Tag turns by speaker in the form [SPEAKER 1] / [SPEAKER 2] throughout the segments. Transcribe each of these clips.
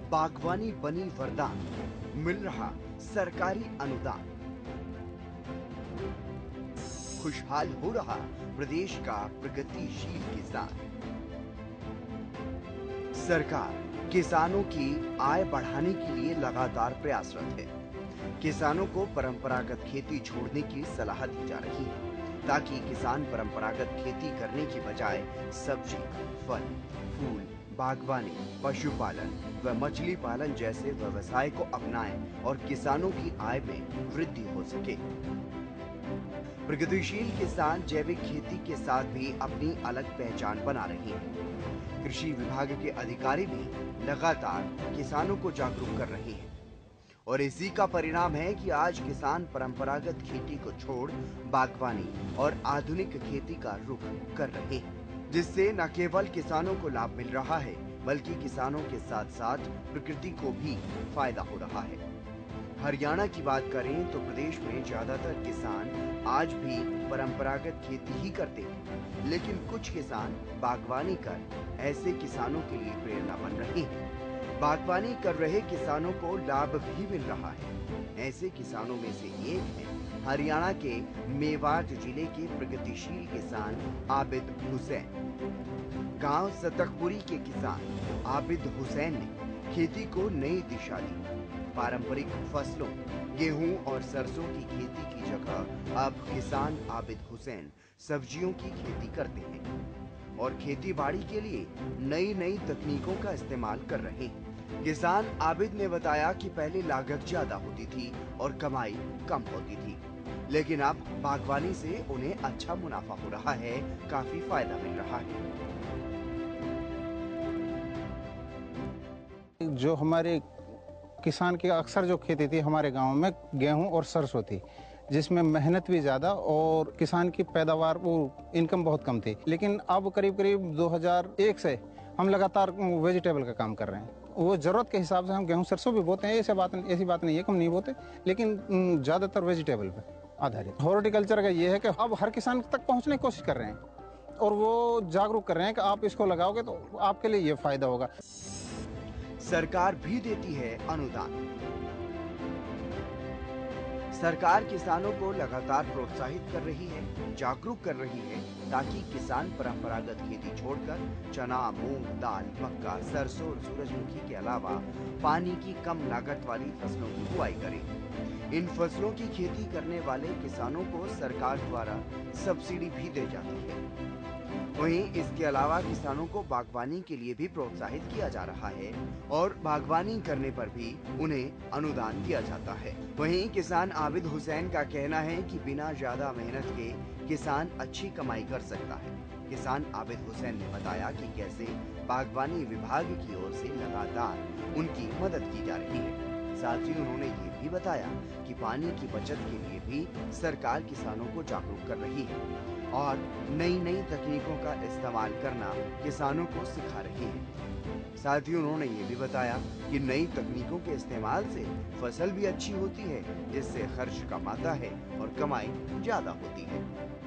[SPEAKER 1] बागवानी बनी वरदान, मिल रहा सरकारी अनुदान। खुशहाल हो रहा प्रदेश का प्रगतिशील किसान। सरकार किसानों की आय बढ़ाने के लिए लगातार प्रयासरत है। किसानों को परंपरागत खेती छोड़ने की सलाह दी जा रही है ताकि किसान परंपरागत खेती करने की बजाय सब्जी, फल, फूल, बागवानी, पशुपालन व मछली पालन जैसे व्यवसाय को अपनाएं और किसानों की आय में वृद्धि हो सके। प्रगतिशील किसान जैविक खेती के साथ भी अपनी अलग पहचान बना रहे हैं। कृषि विभाग के अधिकारी भी लगातार किसानों को जागरूक कर रहे हैं और इसी का परिणाम है कि आज किसान परंपरागत खेती को छोड़ बागवानी और आधुनिक खेती का रुख कर रहे हैं, जिससे न केवल किसानों को लाभ मिल रहा है बल्कि किसानों के साथ साथ प्रकृति को भी फायदा हो रहा है। हरियाणा की बात करें तो प्रदेश में ज्यादातर किसान आज भी परंपरागत खेती ही करते हैं, लेकिन कुछ किसान बागवानी कर ऐसे किसानों के लिए प्रेरणा बन रहे हैं। बागवानी कर रहे किसानों को लाभ भी मिल रहा है। ऐसे किसानों में से एक है हरियाणा के मेवात जिले के प्रगतिशील किसान आबिद हुसैन। गांव सतकपुरी के किसान आबिद हुसैन ने खेती को नई दिशा दी। पारंपरिक फसलों गेहूं और सरसों की खेती की जगह अब किसान आबिद हुसैन सब्जियों की खेती करते हैं और खेती बाड़ी के लिए नई नई तकनीकों का इस्तेमाल कर रहे हैं। किसान आबिद ने बताया कि पहले लागत ज्यादा होती थी और कमाई कम होती थी, लेकिन अब बागवानी से उन्हें अच्छा मुनाफा हो रहा है, काफी फायदा मिल रहा है।
[SPEAKER 2] जो हमारे किसान की अक्सर जो खेती थी हमारे गांव में गेहूं और सरसों थी, जिसमें मेहनत भी ज़्यादा और किसान की पैदावार वो इनकम बहुत कम थी। लेकिन अब करीब करीब 2001 से हम लगातार वेजिटेबल का काम कर रहे हैं। वो ज़रूरत के हिसाब से हम गेहूं सरसों भी बोते हैं, ऐसी बात नहीं है कि हम नहीं बोते, लेकिन ज़्यादातर वेजिटेबल पे आधारित। हॉर्टिकल्चर का ये है कि अब हर किसान तक पहुँचने की कोशिश कर रहे हैं और वो जागरूक कर रहे हैं कि आप इसको लगाओगे तो आपके लिए ये फ़ायदा होगा।
[SPEAKER 1] सरकार भी देती है अनुदान। सरकार किसानों को लगातार प्रोत्साहित कर रही है, जागरूक कर रही है ताकि किसान परंपरागत खेती छोड़कर चना, मूंग, दाल, मक्का, सरसों और सूरजमुखी के अलावा पानी की कम लागत वाली फसलों की बुआई करें। इन फसलों की खेती करने वाले किसानों को सरकार द्वारा सब्सिडी भी दी जाती है। वहीं इसके अलावा किसानों को बागवानी के लिए भी प्रोत्साहित किया जा रहा है और बागवानी करने पर भी उन्हें अनुदान दिया जाता है। वहीं किसान आबिद हुसैन का कहना है कि बिना ज्यादा मेहनत के किसान अच्छी कमाई कर सकता है। किसान आबिद हुसैन ने बताया कि कैसे बागवानी विभाग की ओर से लगातार उनकी मदद की जा रही है। साथ ही उन्होंने ये भी बताया कि पानी की बचत के लिए भी सरकार किसानों को जागरूक कर रही है और नई नई तकनीकों का इस्तेमाल करना किसानों को सिखा रही है। साथ ही उन्होंने ये भी बताया कि नई तकनीकों के इस्तेमाल से फसल भी अच्छी होती है, जिससे खर्च कम आता है और कमाई ज्यादा होती है।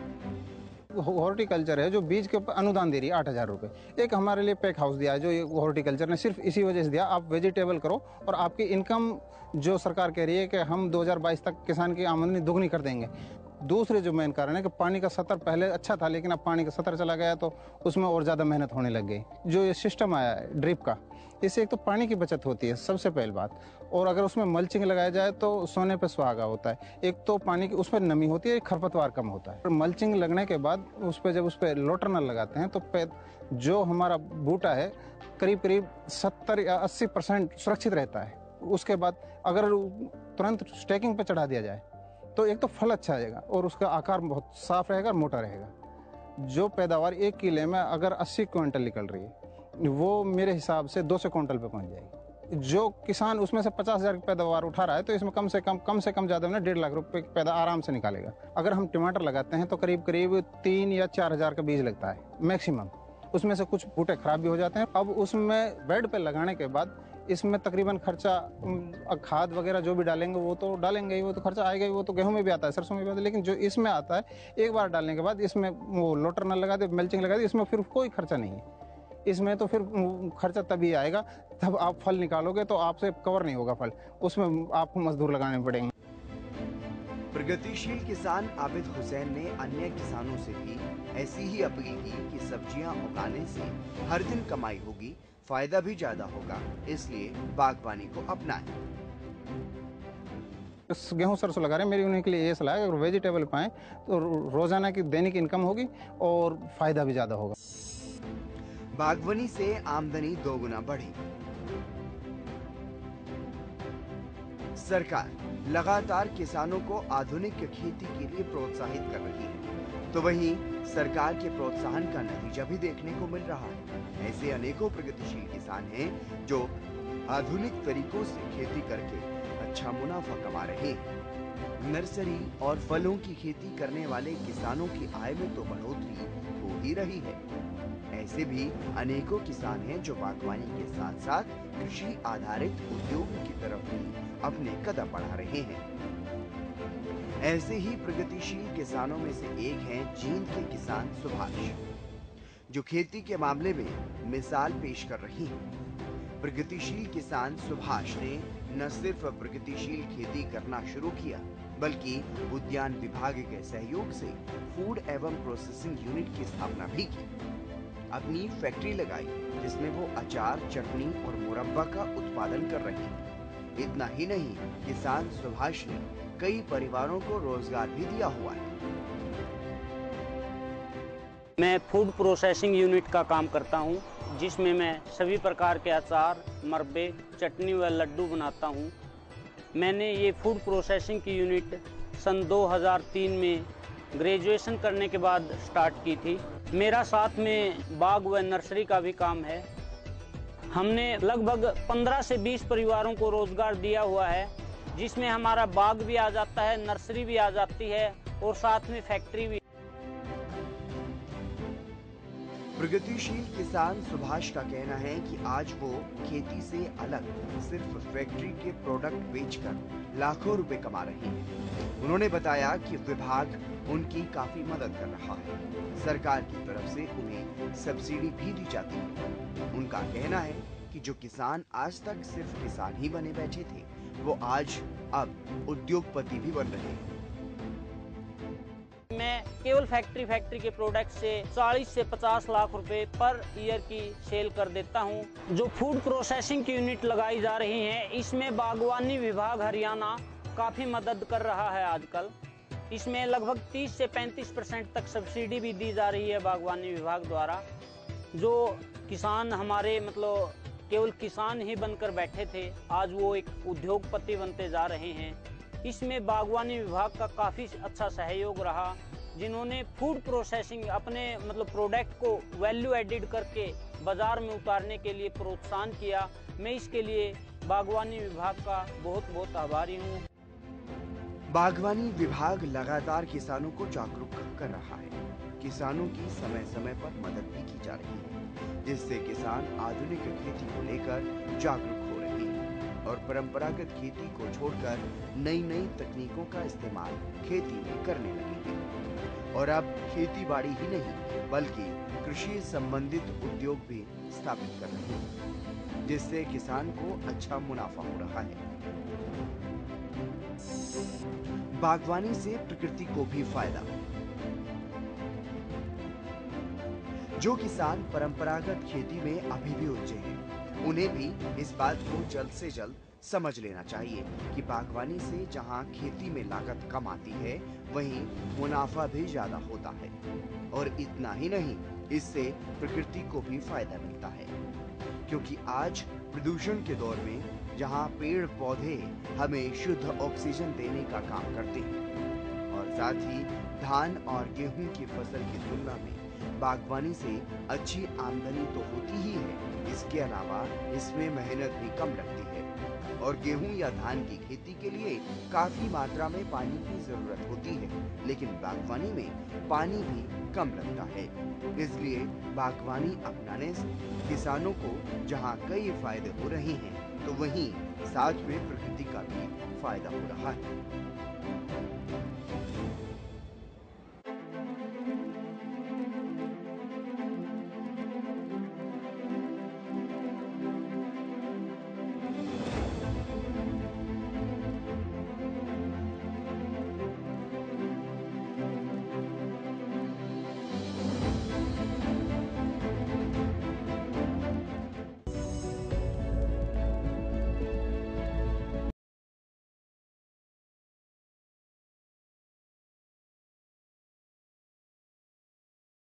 [SPEAKER 2] हॉर्टिकल्चर है जो बीज के ऊपर अनुदान दे रही है 8,000 रुपये। एक हमारे लिए पैक हाउस दिया है जो हॉर्टिकल्चर ने सिर्फ इसी वजह से दिया, आप वेजिटेबल करो और आपकी इनकम जो सरकार कह रही है कि हम 2022 तक किसान की आमदनी दुगनी कर देंगे। दूसरे जो मेन कारण है कि पानी का स्तर पहले अच्छा था, लेकिन अब पानी का स्तर चला गया तो उसमें और ज़्यादा मेहनत होने लग गई। जो ये सिस्टम आया है ड्रिप का, इससे एक तो पानी की बचत होती है सबसे पहली बात, और अगर उसमें मल्चिंग लगाया जाए तो सोने पे सुहागा होता है। एक तो पानी की उसमें नमी होती है, खरपतवार कम होता है। मल्चिंग लगने के बाद जब उस पर लोटरनल लगाते हैं तो जो हमारा बूटा है करीब करीब 70 या 80% सुरक्षित रहता है। उसके बाद अगर तुरंत स्टैकिंग पे चढ़ा दिया जाए तो एक तो फल अच्छा आएगा और उसका आकार बहुत साफ रहेगा और मोटा रहेगा। जो पैदावार 1 किले में अगर 80 क्विंटल निकल रही है वो मेरे हिसाब से 200 क्विंटल पे पहुंच जाएगी। जो किसान उसमें से 50,000 की पैदावार उठा रहा है तो इसमें कम से कम ज़्यादा में 1.5 लाख रुपए की पैदा आराम से निकालेगा। अगर हम टमाटर लगाते हैं तो करीब करीब 3 या 4,000 का बीज लगता है मैक्सिमम। उसमें से कुछ बूटे खराब भी हो जाते हैं। अब उसमें बेड पे लगाने के बाद इसमें तकरीबन खर्चा खाद वगैरह जो भी डालेंगे वो तो डालेंगे ही, वो तो खर्चा आएगा ही। वो तो गेहूं में भी आता है, सरसों में भी आता है, लेकिन जो इसमें आता है एक बार डालने के बाद इसमें वो लोटर न लगा दे, मल्चिंग लगा दे, इसमें फिर कोई खर्चा नहीं है। इसमें तो फिर खर्चा तभी आएगा तब आप फल निकालोगे तो आपसे कवर नहीं होगा फल, उसमें आपको मजदूर लगाने पड़ेंगे।
[SPEAKER 1] प्रगतिशील किसान आबिद हुसैन ने अन्य किसानों से भी ऐसी ही अपील की कि सब्जियां उगाने से हर दिन कमाई होगी, फायदा भी ज्यादा होगा, इसलिए बागवानी को अपनाएं।
[SPEAKER 2] गेहूं सरसों लगा रहे हैं, मेरी उन्हीं के लिए ये सलाह है अगर वेजिटेबल पाएं तो रोजाना की दैनिक इनकम होगी और फायदा भी ज्यादा होगा।
[SPEAKER 1] बागवानी से आमदनी दोगुना बढ़ेगी। सरकार लगातार किसानों को आधुनिक खेती के लिए प्रोत्साहित कर रही है, तो वहीं सरकार के प्रोत्साहन का नतीजा भी देखने को मिल रहा है। ऐसे अनेकों प्रगतिशील किसान हैं जो आधुनिक तरीकों से खेती करके अच्छा मुनाफा कमा रहे हैं। नर्सरी और फलों की खेती करने वाले किसानों की आय में तो बढ़ोतरी हो ही रही है। ऐसे भी अनेकों किसान हैं जो बागवानी के साथ साथ कृषि आधारित उद्योगों की तरफ भी अपने कदम बढ़ा रहे हैं। ऐसे ही प्रगतिशील किसानों में से एक हैं जींद के किसान सुभाष, जो खेती के मामले में मिसाल पेश कर रही हैं। प्रगतिशील किसान सुभाष ने न सिर्फ प्रगतिशील खेती करना शुरू किया, बल्कि उद्यान विभाग के सहयोग से फूड एवं प्रोसेसिंग यूनिट की स्थापना भी की। अपनी फैक्ट्री लगाई जिसमें वो अचार, चटनी और मुरब्बा का उत्पादन कर रहे हैं। इतना ही नहीं, किसान सुभाष ने कई परिवारों को रोजगार भी दिया हुआ है।
[SPEAKER 3] मैं फूड प्रोसेसिंग यूनिट का काम करता हूं, जिसमें मैं सभी प्रकार के अचार, मरब्बे, चटनी व लड्डू बनाता हूं। मैंने ये फूड प्रोसेसिंग की यूनिट सन 2003 में ग्रेजुएशन करने के बाद स्टार्ट की थी। मेरा साथ में बाग व नर्सरी का भी काम है। हमने लगभग 15 से 20 परिवारों को रोजगार दिया हुआ है, जिसमें हमारा बाग भी आ जाता है, नर्सरी भी आ जाती है और साथ में फैक्ट्री भी।
[SPEAKER 1] प्रगतिशील किसान सुभाष का कहना है कि आज वो खेती से अलग सिर्फ फैक्ट्री के प्रोडक्ट बेचकर लाखों रुपए कमा रहे हैं। उन्होंने बताया कि विभाग उनकी काफी मदद कर रहा है। सरकार की तरफ से उन्हें सब्सिडी भी दी जाती है। उनका कहना है कि जो किसान आज तक सिर्फ किसान ही बने बैठे थे, वो आज अब उद्योगपति भी बन रहे हैं।
[SPEAKER 3] मैं केवल फैक्ट्री के प्रोडक्ट से 40 से 50 लाख रुपए पर ईयर की सेल कर देता हूं। जो फूड प्रोसेसिंग की यूनिट लगाई जा रही है, इसमें बागवानी विभाग हरियाणा काफ़ी मदद कर रहा है आजकल। इसमें लगभग 30 से 35% तक सब्सिडी भी दी जा रही है बागवानी विभाग द्वारा। जो किसान हमारे मतलब केवल किसान ही बनकर बैठे थे, आज वो एक उद्योगपति बनते जा रहे हैं। इसमें बागवानी विभाग का काफ़ी अच्छा सहयोग रहा, जिन्होंने फूड प्रोसेसिंग अपने मतलब प्रोडक्ट को वैल्यू एडिड करके बाजार में उतारने के लिए प्रोत्साहन किया। मैं इसके लिए बागवानी विभाग का बहुत बहुत आभारी हूँ।
[SPEAKER 1] बागवानी विभाग लगातार किसानों को जागरूक कर रहा है। किसानों की समय समय पर मदद भी की जा रही है, जिससे किसान आधुनिक खेती को लेकर जागरूक हो रहे हैं और परंपरागत खेती को छोड़कर नई नई तकनीकों का इस्तेमाल खेती में करने लगे हैं। और अब खेती बाड़ी ही नहीं बल्कि कृषि संबंधित उद्योग भी स्थापित कर रहे हैं, जिससे किसान को अच्छा मुनाफा हो रहा है। बागवानी से प्रकृति को भी फायदा। जो किसान परंपरागत खेती में अभी भी उलझे हैं, उन्हें भी इस बात को जल्द से जल्द समझ लेना चाहिए कि बागवानी से जहां खेती में लागत कम आती है, वहीं मुनाफा भी ज्यादा होता है। और इतना ही नहीं, इससे प्रकृति को भी फायदा मिलता है, क्योंकि आज प्रदूषण के दौर में जहां पेड़ पौधे हमें शुद्ध ऑक्सीजन देने का काम करते हैं और साथ ही धान और गेहूं की फसल की तुलना में बागवानी से अच्छी आमदनी तो होती ही है, इसके अलावा इसमें मेहनत भी कम लगती है। और गेहूं या धान की खेती के लिए काफी मात्रा में पानी की जरूरत होती है, लेकिन बागवानी में पानी भी कम लगता है। इसलिए बागवानी अपनाने से किसानों को जहां कई फायदे हो रहे हैं, तो वहीं साथ में प्रकृति का भी फायदा हो रहा है।